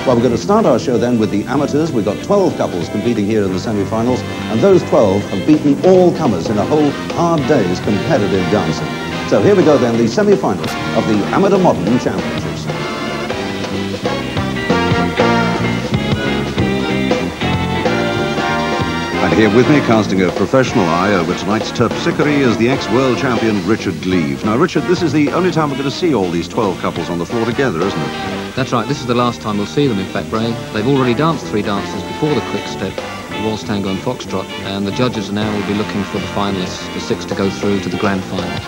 Well, we're going to start our show then with the amateurs. We've got 12 couples competing here in the semi-finals, and those 12 have beaten all comers in a whole hard day's competitive dancing. So here we go then, the semi-finals of the Amateur Modern Championships. And here with me, casting a professional eye over tonight's terpsichore, is the ex-world champion Richard Gleave. Now, Richard, this is the only time we're going to see all these 12 couples on the floor together, isn't it? That's right. This is the last time we'll see them, in fact, Ray. They've already danced 3 dances before the quick step, the waltz, tango and foxtrot, and the judges now will be looking for the finalists, the 6 to go through to the grand final.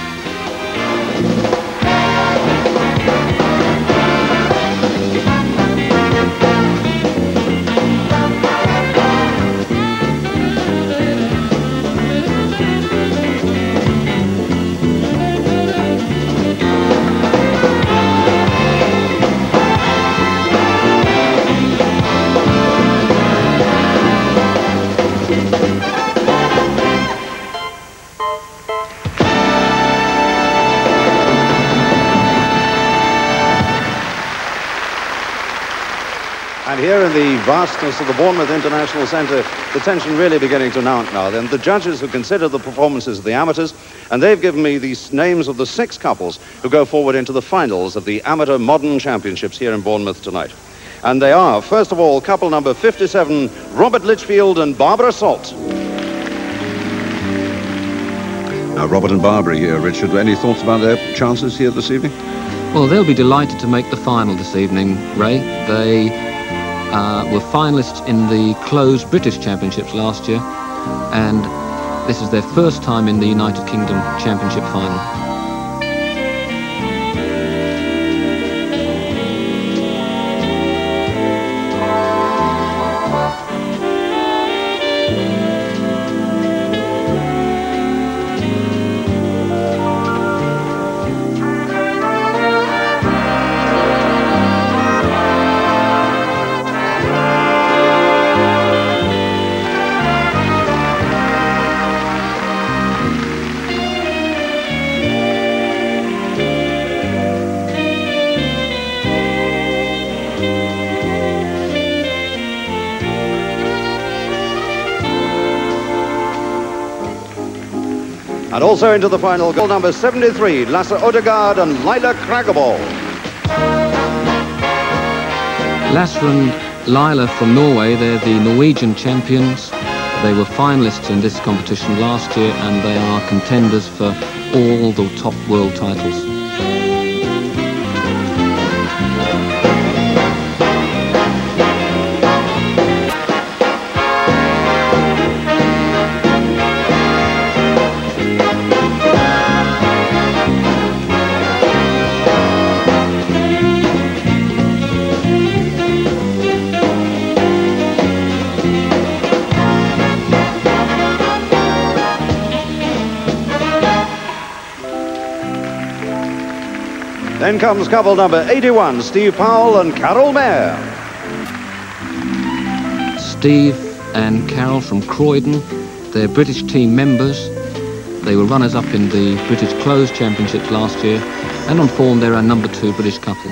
And here in the vastness of the Bournemouth International Centre, the tension really beginning to mount now. Then the judges who consider the performances of the amateurs, and they've given me these names of the 6 couples who go forward into the finals of the Amateur Modern Championships here in Bournemouth tonight. And they are, first of all, couple number 57, Robert Litchfield and Barbara Salt. Now, Robert and Barbara here, Richard, any thoughts about their chances here this evening? Well, they'll be delighted to make the final this evening, Ray. They were finalists in the closed British Championships last year, and this is their first time in the United Kingdom Championship final. And also into the final, goal number 73, Lasse Odegaard and Lila Kragaball. Lasse and Lila from Norway, they're the Norwegian champions. They were finalists in this competition last year, and they are contenders for all the top world titles. Then comes couple number 81, Steve Powell and Carol Mayer. Steve and Carol from Croydon, they're British team members. They were runners-up in the British Closed Championships last year, and on form they're our number 2 British couple.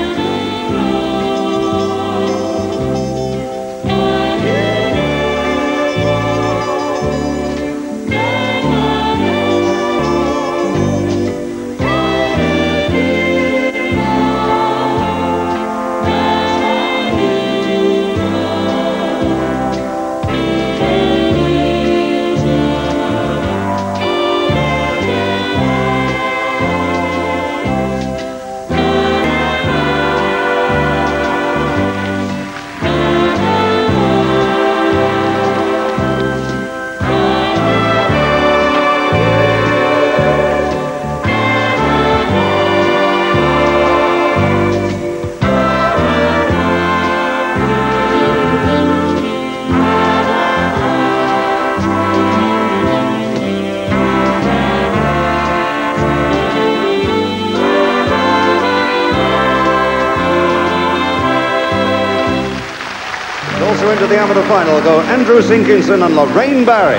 Also into the amateur final go Andrew Sinkinson and Lorraine Barry.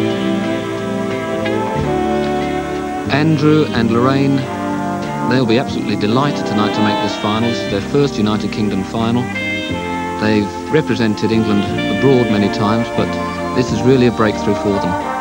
Andrew and Lorraine, they'll be absolutely delighted tonight to make this final. This is their first United Kingdom final, They've represented England abroad many times, but this is really a breakthrough for them.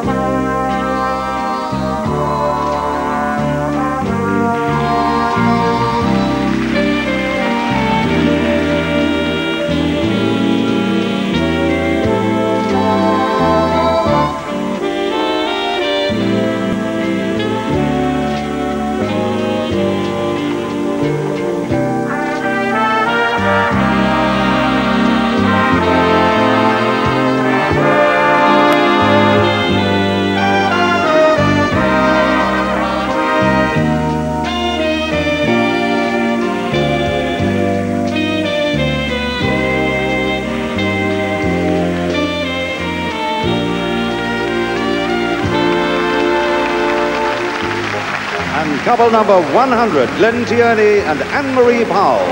Couple number 100, Glenn Tierney and Anne-Marie Powell.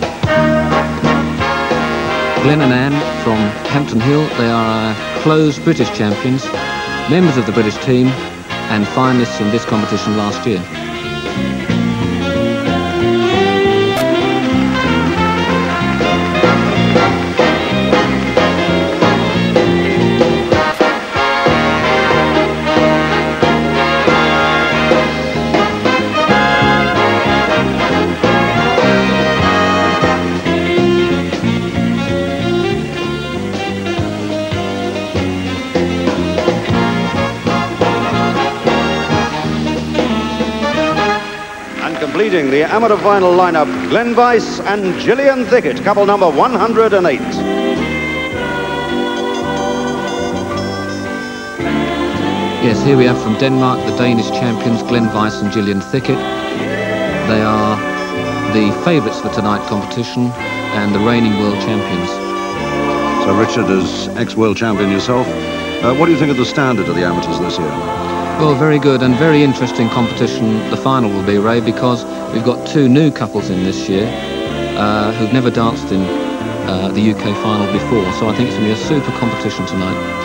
Glenn and Anne from Hampton Hill, they are closed British champions, members of the British team and finalists in this competition last year. Completing the amateur final lineup, Glenn Weiss and Gillian Thickett, couple number 108. Yes, here we have from Denmark the Danish champions, Glenn Weiss and Gillian Thickett. They are the favourites for tonight's competition and the reigning world champions. So Richard, as ex-world champion yourself, what do you think of the standard of the amateurs this year? Well, very good and very interesting competition the final will be, Ray, because we've got two new couples in this year who've never danced in the UK final before, so I think it's going to be a super competition tonight.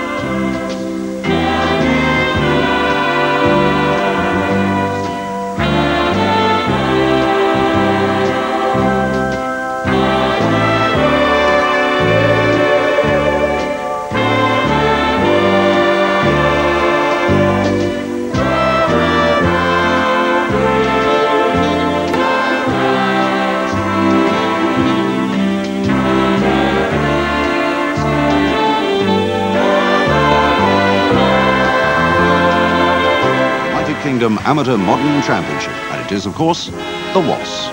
Kingdom Amateur Modern Championship, and it is, of course, the WAS.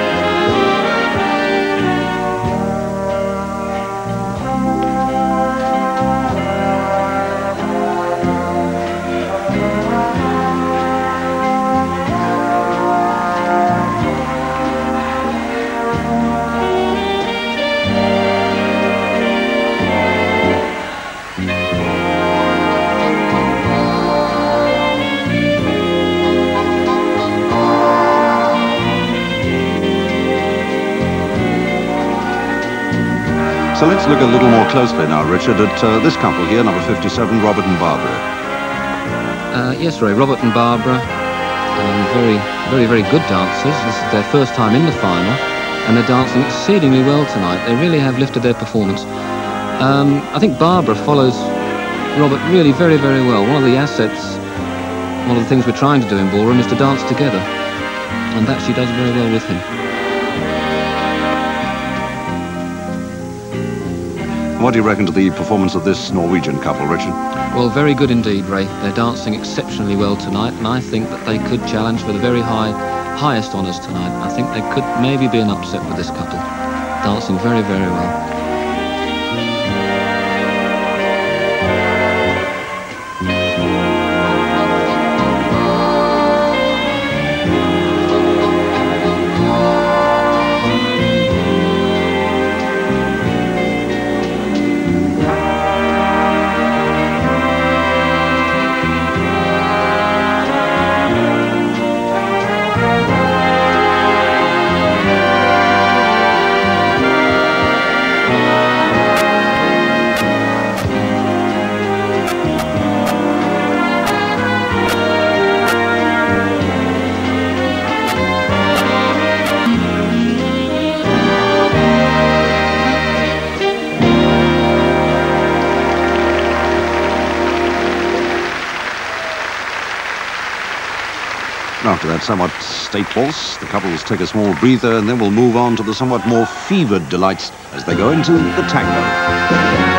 So let's look a little more closely now, Richard, at this couple here, number 57, Robert and Barbara. Yes, Ray, Robert and Barbara, very good dancers. This is their first time in the final, and they're dancing exceedingly well tonight. They really have lifted their performance. I think Barbara follows Robert really very well. One of the assets, one of the things we're trying to do in ballroom is to dance together, and that she does very well with him. What do you reckon to the performance of this Norwegian couple, Richard? Well, very good indeed, Ray. They're dancing exceptionally well tonight, and I think that they could challenge for the very highest honours tonight. I think they could maybe be an upset with this couple. Dancing very well. after that somewhat state waltz, the couples take a small breather, and then we'll move on to the somewhat more fevered delights as they go into the tango.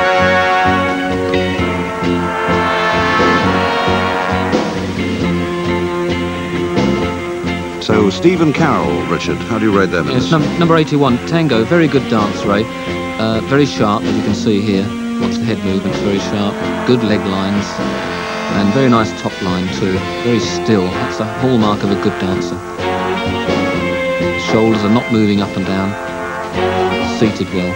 So, Stephen Carroll, Richard, how do you rate them? Yes, number 81, Tango, very good dance, Ray. Very sharp, as you can see here. Watch the head movements, very sharp. Good leg lines, and very nice top line too. Very still, that's the hallmark of a good dancer. Shoulders are not moving up and down, seated well.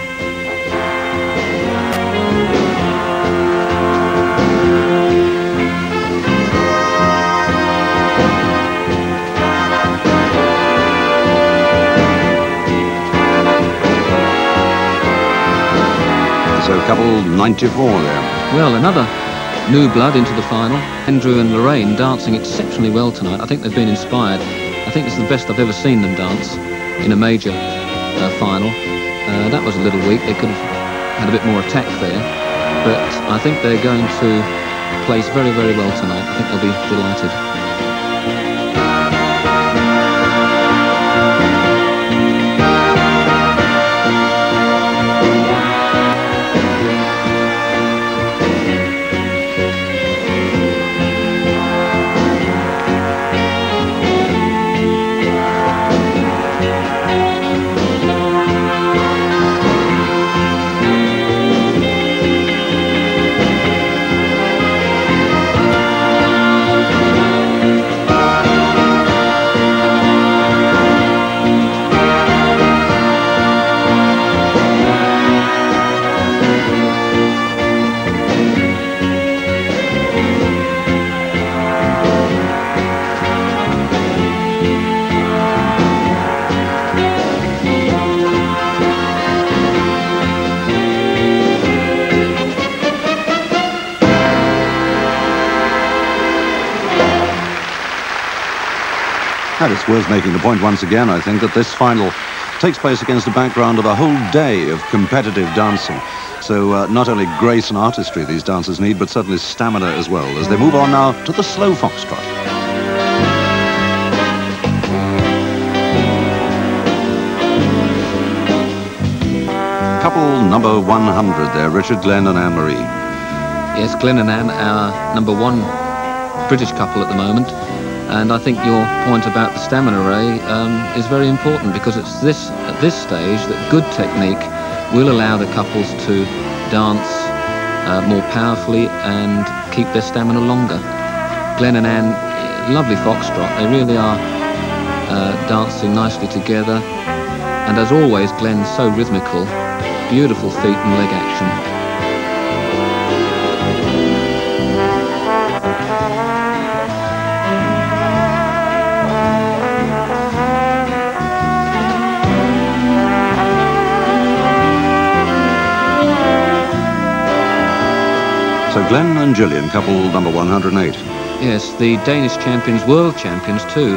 So couple 94 there. Well, another new blood into the final. Andrew and Lorraine dancing exceptionally well tonight. I think they've been inspired. I think it's the best I've ever seen them dance in a major final. That was a little weak. They could have had a bit more attack there. But I think they're going to place very, very well tonight. I think they'll be delighted. And it's worth making the point once again, I think, that this final takes place against the background of a whole day of competitive dancing. So not only grace and artistry these dancers need, but certainly stamina as well, as they move on now to the slow foxtrot. Couple number 100 there, Richard, Glenn and Anne-Marie. Yes, Glenn and Anne, our number one British couple at the moment. And I think your point about the stamina, Ray, is very important, because it's at this stage that good technique will allow the couples to dance more powerfully and keep their stamina longer. Glenn and Anne, lovely foxtrot. They really are dancing nicely together. And as always, Glenn's so rhythmical. Beautiful feet and leg action. So Glenn and Gillian, couple number 108. Yes, the Danish champions, world champions too.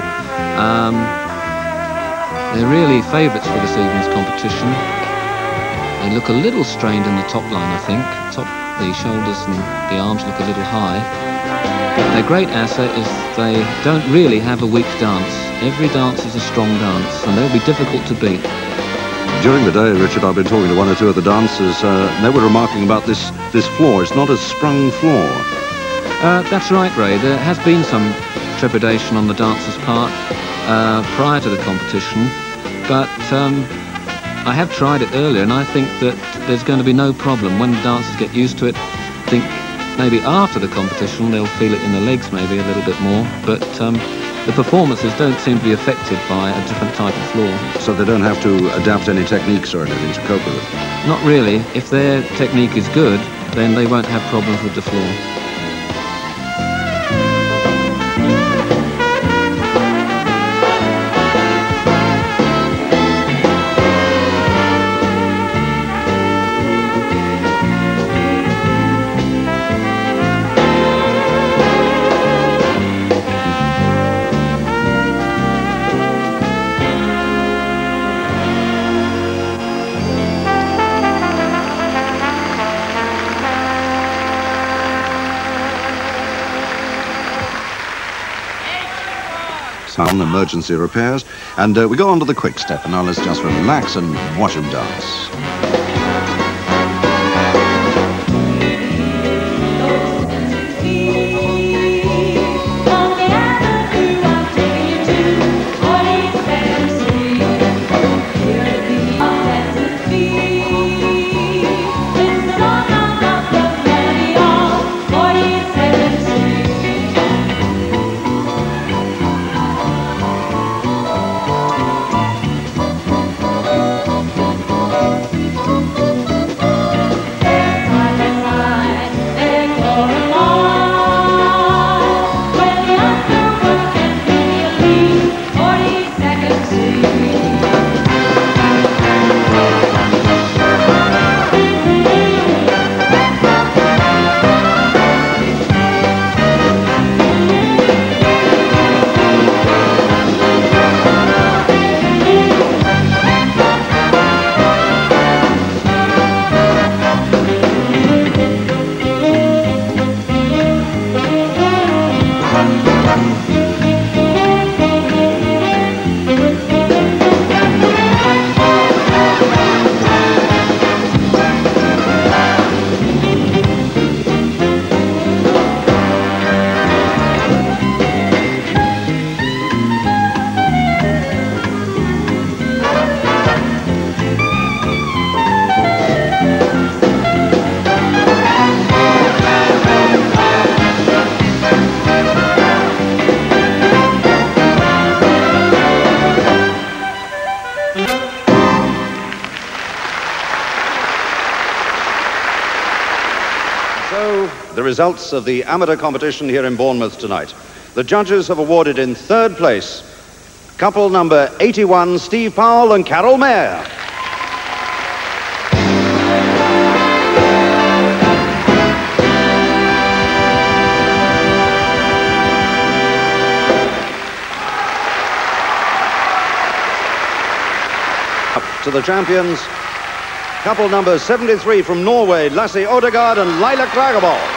They're really favourites for this evening's competition. They look a little strained in the top line, I think. The shoulders and the arms look a little high. Their great asset is they don't really have a weak dance. Every dance is a strong dance, and they'll be difficult to beat. During the day, Richard, I've been talking to one or two of the dancers. They were remarking about this floor. It's not a sprung floor. That's right, Ray. There has been some trepidation on the dancers' part prior to the competition, but I have tried it earlier, and I think that there's going to be no problem when the dancers get used to it. I think maybe after the competition they'll feel it in the legs maybe a little bit more, but the performances don't seem to be affected by a different type of floor. So they don't have to adapt any techniques or anything to cope with it? Not really. If their technique is good, then they won't have problems with the floor. on emergency repairs. And we go on to the quick step. And now let's just relax and watch him dance. So, the results of the amateur competition here in Bournemouth tonight. The judges have awarded in third place couple number 81, Steve Powell and Carol Mayer. Up to the champions, couple number 73 from Norway, Lasse Odegaard and Laila Kragebo.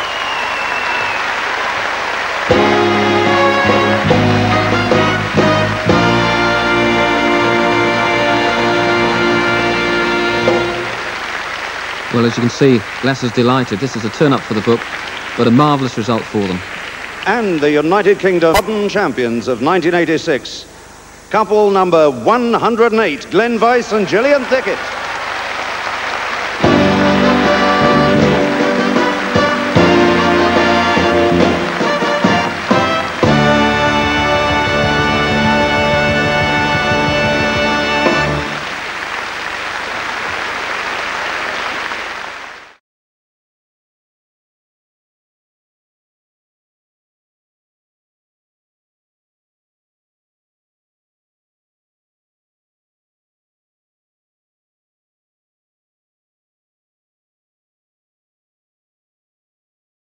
Well, as you can see, Lasse's delighted. This is a turn-up for the book, but a marvellous result for them. And the United Kingdom modern champions of 1986, couple number 108, Glenn Weiss and Gillian Thickett.